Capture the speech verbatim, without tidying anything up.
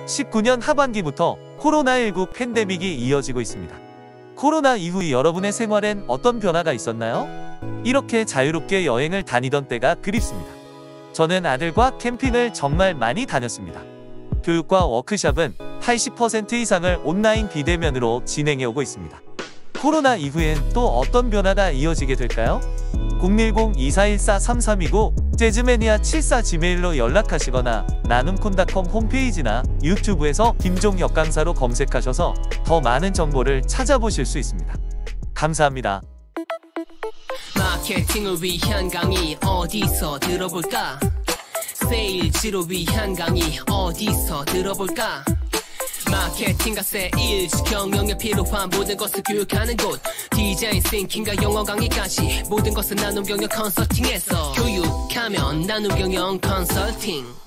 십구 년 하반기부터 코로나십구 팬데믹이 이어지고 있습니다. 코로나 이후 여러분의 생활엔 어떤 변화가 있었나요? 이렇게 자유롭게 여행을 다니던 때가 그립습니다. 저는 아들과 캠핑을 정말 많이 다녔습니다. 교육과 워크숍은 팔십 퍼센트 이상을 온라인 비대면으로 진행해 오고 있습니다. 코로나 이후엔 또 어떤 변화가 이어지게 될까요? 공일공 이사일사 삼삼이구 재즈매니아 칠십사 지메일로 연락하시거나 나눔콘닷컴 홈페이지나 유튜브에서 김종 역강사로 검색하셔서 더 많은 정보를 찾아보실 수 있습니다. 감사합니다. 마케팅을 위한 강의 어디서 들어볼까? 세일즈를 위한 강의 어디서 들어볼까? 마케팅과 세일즈 경영에 필요한 모든 것을 교육하는 곳 디자인 싱킹과 영어 강의까지 모든 것은 나눔 경영 컨설팅에서 교육하면 나눔 경영 컨설팅.